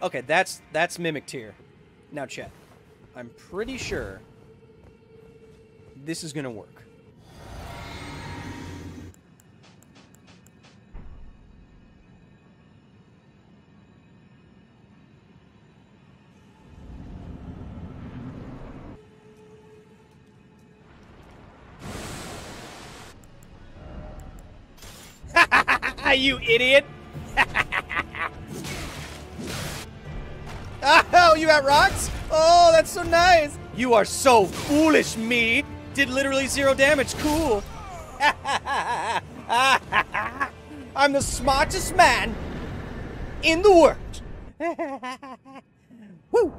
Okay, that's Mimic Tier. Now, chat. I'm pretty sure this is gonna work. You idiot! Oh, you got rocks? Oh, that's so nice! You are so foolish, me! Did literally 0 damage, cool! I'm the smartest man in the world! Woo!